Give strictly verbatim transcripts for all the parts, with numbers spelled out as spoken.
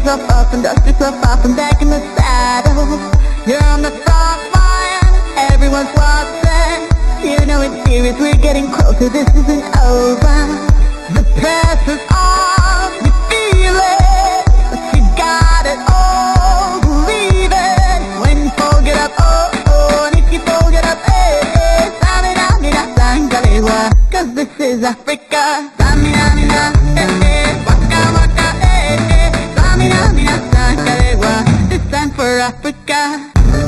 yourself up and dust yourself off and back in the saddle. You're on the front line, everyone's watching. You know it's serious, we're getting closer, this isn't over. The pressure's on, you feel it, but you got it all, believe it. When you fold it up, oh, oh, and if you fold it up, eh, eh, Samina, mina, sangalewa, cause this is Africa. Samina, mina, eh, eh, waka, waka, eh, eh, Samina, mina, sangalewa, it's time for Africa.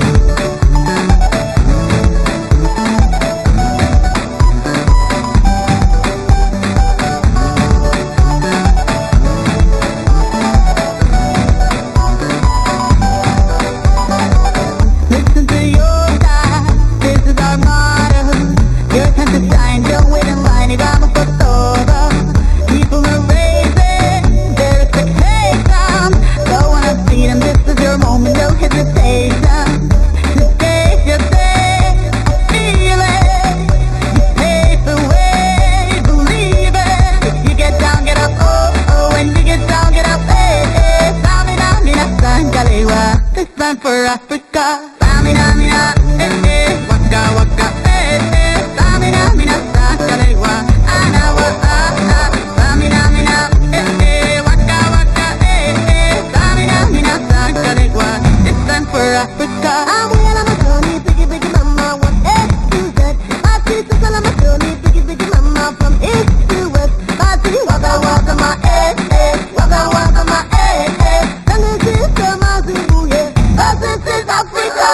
For Africa, Samina, mina, eh, eh, waka, waka, eh, eh, Samina, mina, sangalewa, anawa, ah, ah, Samina, mina, eh, eh, waka, waka, eh, eh, Samina, mina, sangalewa, it's time for Africa. I'm well on my journey, biggie, biggie mama, one A to Z. My sisters all on my journey, biggie, biggie mama, from east to west. My city, waka, waka, my eh, eh, waka, waka, my eh, eh, and this is the Mazibu, yeah. This is Africa.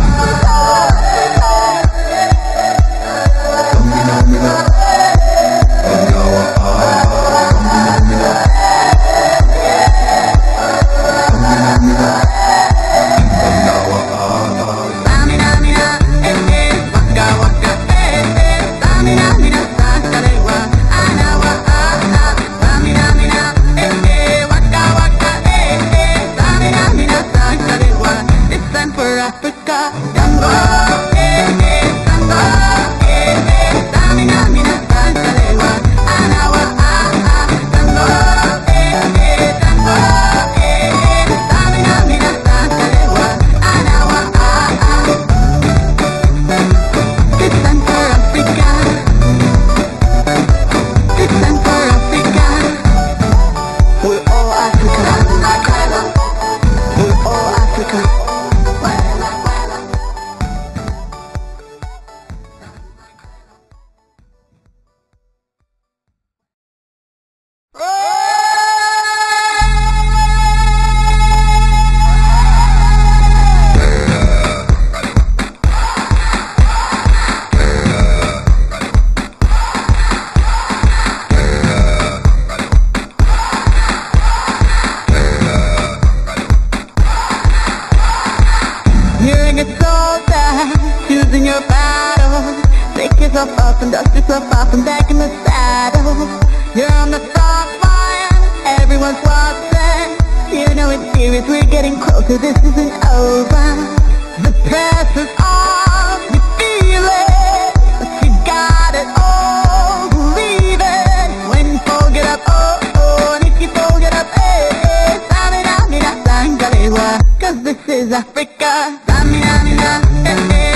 Choosing your battle, pick yourself up and dust yourself off and back in the saddle. You're on the front line, everyone's watching. You know it's serious, we're getting closer, this isn't over. The pressure's on, you feel it, but you got it all, believe it. When you fold it up, oh, oh, and if you fold it up, eh, eh, Samina, mina, sangalewa, cause this is Africa. Samina, mina, eh, eh,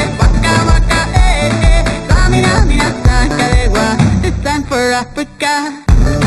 it's time for Africa.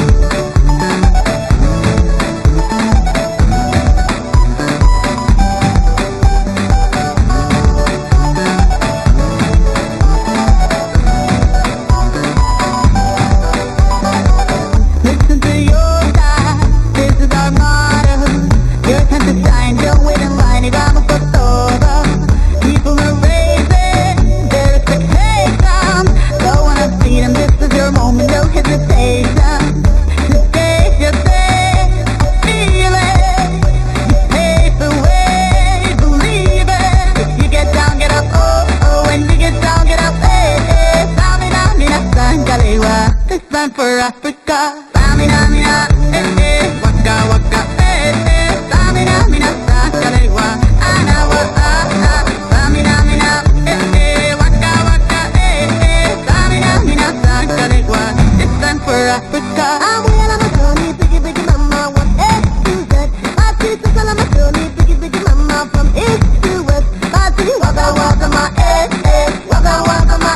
Listen to your God, this is our motto. Your time to shine, don't wait in line, y vamos por todo. People are raising their expectations, don't wanna see them, this is your moment, no hesitation. Today your day, feel it, you pave the way, believe it. If you get down, get up, oh, oh, when you get down, get up, eh, eh, Samina, mina, sangalewa, this time for Africa. Samina, mina, eh, eh, waka, waka, eh, eh, Samina, mina, sangalewa, anawa, ah, ah, Samina, mina, eh, eh, waka, waka, eh, eh, Samina, mina, sangalewa, it's time for Africa. I'm well on my journey, biggie, biggie mama, one A to Z. My sisters my head, head. Waka waka my